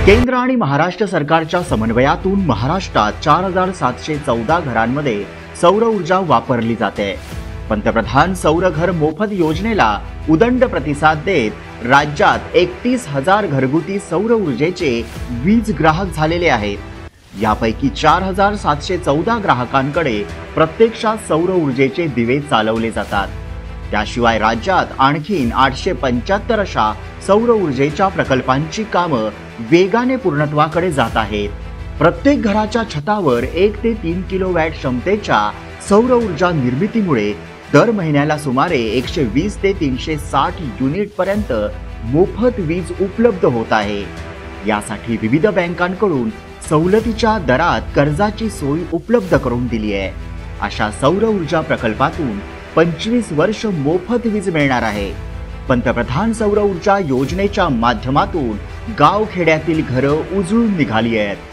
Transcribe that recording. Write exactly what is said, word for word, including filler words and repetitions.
केंद्र आणि महाराष्ट्र सरकारच्या समन्वयातून महाराष्ट्रात चार हजार सातशे चौदा घरांमध्ये सौर ऊर्जा वापरली जाते। पंतप्रधान सौर घर मोफत योजनेला उदंड प्रतिसाद देत राज्यात एकतीस हजार घरगुती सौर ऊर्जेचे वीज ग्राहक झालेले आहेत। यापैकी चार हजार सातशे चौदा ग्राहकांकडे प्रत्यक्षात सौर ऊर्जेचे दिवे चालवले जातात। त्याशिवाय राज्यात आणखीन आठशे पंच्याहत्तर अशा सौर ऊर्जेच्या प्रकल्पांची कामं वेगाने पूर्णत्वाकडे जात आहेत। प्रत्येक घराच्या छतावर एक ते तीन किलोवॅट क्षमतेच्या सौर ऊर्जा निर्मितीमुळे दर महिन्याला सुमारे एकशे वीस ते तीनशे साठ युनिट पर्यंत मोफत वीज उपलब्ध होत आहे। यासाठी विविध बँकांकडून सवलतीच्या दरात कर्जाची सोय उपलब्ध करून दिली आहे। अशा सौर ऊर्जा प्रकल्पातून पंचवीस वर्ष मोफत वीज मिळणार आहे। पंतप्रधान सौर ऊर्जा योजनेच्या माध्यमातून गाव खेड्यातील घरं उजळून निघाली आहेत।